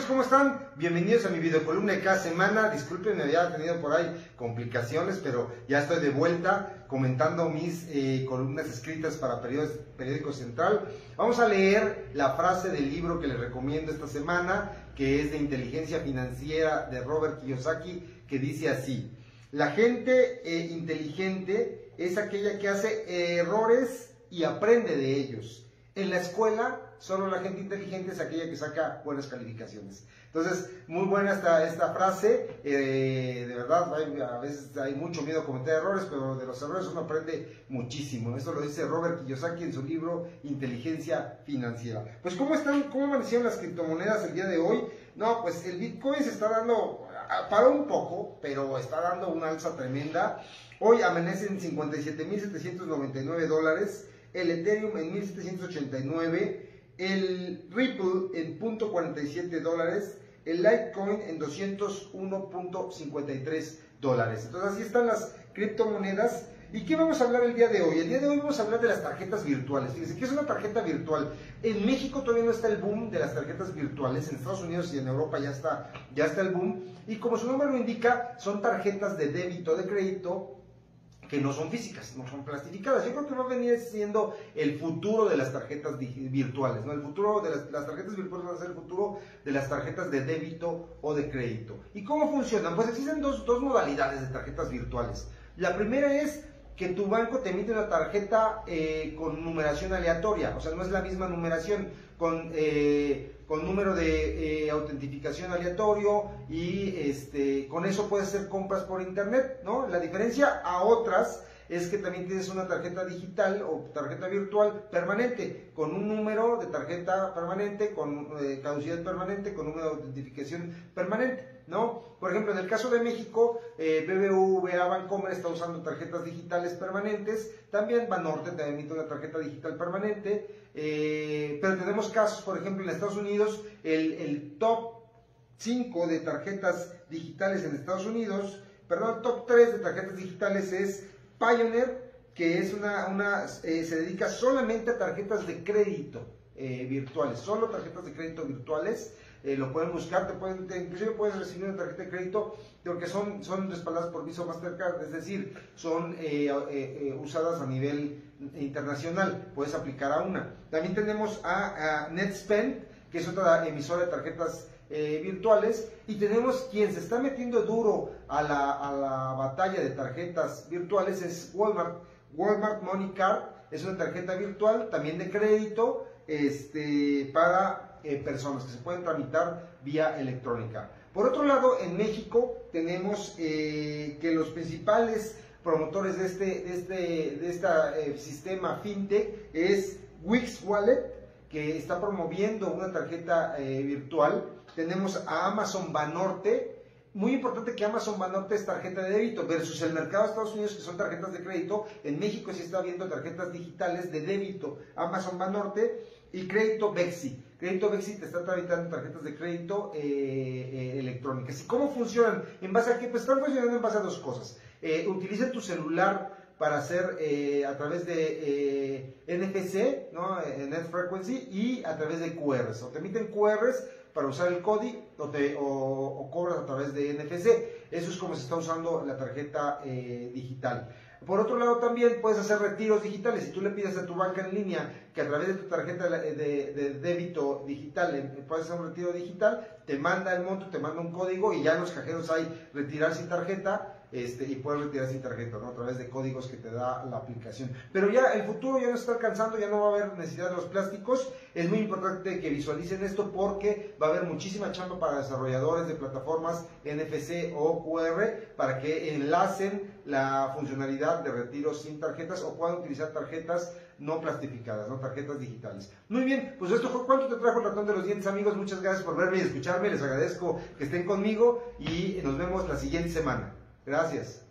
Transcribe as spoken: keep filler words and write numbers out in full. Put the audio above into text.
amigos, ¿cómo están? Bienvenidos a mi videocolumna de cada semana. Disculpen, me había tenido por ahí complicaciones, pero ya estoy de vuelta comentando mis eh, columnas escritas para periódicos, Periódico Central. Vamos a leer la frase del libro que les recomiendo esta semana, que es de Inteligencia Financiera de Robert Kiyosaki, que dice así: la gente eh, inteligente es aquella que hace errores y aprende de ellos. En la escuela, solo la gente inteligente es aquella que saca buenas calificaciones. Entonces, muy buena esta, esta frase. Eh, de verdad, hay, a veces hay mucho miedo a cometer errores, pero de los errores uno aprende muchísimo. Esto lo dice Robert Kiyosaki en su libro Inteligencia Financiera. Pues, ¿cómo están? ¿Cómo amanecieron las criptomonedas el día de hoy? No, pues el Bitcoin se está dando, paró un poco, pero está dando una alza tremenda. Hoy amanece en cincuenta y siete mil setecientos noventa y nueve dólares. El Ethereum en mil setecientos ochenta y nueve, el Ripple en punto cuarenta y siete dólares, el Litecoin en doscientos uno punto cincuenta y tres dólares. Entonces así están las criptomonedas. ¿Y qué vamos a hablar el día de hoy? El día de hoy vamos a hablar de las tarjetas virtuales. Fíjense, ¿qué es una tarjeta virtual? En México todavía no está el boom de las tarjetas virtuales. En Estados Unidos y en Europa ya está, ya está el boom. Y como su nombre lo indica, son tarjetas de débito, de crédito, que no son físicas, no son plastificadas. Yo creo que va a venir siendo el futuro de las tarjetas virtuales, ¿no? El futuro de las, las tarjetas virtuales va a ser el futuro de las tarjetas de débito o de crédito. ¿Y cómo funcionan? Pues existen dos, dos modalidades de tarjetas virtuales. La primera es que tu banco te emite una tarjeta eh, con numeración aleatoria, o sea, no es la misma numeración, con, eh, con número de eh, autentificación aleatorio, y este, con eso puedes hacer compras por internet, ¿no? La diferencia a otras es que también tienes una tarjeta digital o tarjeta virtual permanente, con un número de tarjeta permanente, con eh, caducidad permanente, con número de autentificación permanente, ¿no? Por ejemplo, en el caso de México, eh, B B V A Bancomer está usando tarjetas digitales permanentes, también Banorte te emite una tarjeta digital permanente, eh, pero tenemos casos, por ejemplo, en Estados Unidos, el, el top cinco de tarjetas digitales en Estados Unidos, perdón, top tres de tarjetas digitales es Pioneer, que es una, una eh, se dedica solamente a tarjetas de crédito eh, virtuales, solo tarjetas de crédito virtuales. Eh, lo pueden buscar, te pueden, te, inclusive puedes recibir una tarjeta de crédito, porque son, son respaldadas por Visa o Mastercard, es decir, son eh, eh, eh, usadas a nivel internacional, puedes aplicar a una. También tenemos a, a NetSpend, que es otra emisora de tarjetas eh, virtuales, y tenemos quien se está metiendo duro a la, a la batalla de tarjetas virtuales, es Walmart. Walmart Money Card es una tarjeta virtual, también de crédito, este, para Eh, personas que se pueden tramitar vía electrónica. Por otro lado, en México tenemos eh, que los principales promotores de este, de este, de esta, eh, sistema fintech es Wix Wallet, que está promoviendo una tarjeta eh, virtual. Tenemos a Amazon Banorte. Muy importante que Amazon Banorte es tarjeta de débito versus el mercado de Estados Unidos, que son tarjetas de crédito. En México sí está viendo tarjetas digitales de débito, Amazon Banorte, y Crédito Bexi. Crédito Bexi te está tramitando tarjetas de crédito eh, eh, electrónicas. ¿Y cómo funcionan? ¿En base a qué? Pues están funcionando en base a dos cosas. Eh, utiliza tu celular para hacer eh, a través de eh, N F C, ¿no? Net Frequency, y a través de Q Rs. O te emiten Q Rs para usar el C O D I, o, te, o, o cobras a través de N F C. Eso es como se está usando la tarjeta eh, digital. Por otro lado, también puedes hacer retiros digitales. Si tú le pides a tu banca en línea que a través de tu tarjeta de, de, de débito digital eh, puedes hacer un retiro digital, te manda el monto, te manda un código, y ya en los cajeros hay retirar sin tarjeta. Este, y puedes retirar sin tarjeta, ¿no? A través de códigos que te da la aplicación. Pero ya el futuro ya no está alcanzando, ya no va a haber necesidad de los plásticos. Es muy importante que visualicen esto, porque va a haber muchísima chamba para desarrolladores de plataformas N F C o Q R para que enlacen la funcionalidad de retiro sin tarjetas, o puedan utilizar tarjetas no plastificadas, no tarjetas digitales. Muy bien, pues esto fue Cuánto te trajo el ratón de los dientes, amigos. Muchas gracias por verme y escucharme. Les agradezco que estén conmigo, y nos vemos la siguiente semana. Gracias.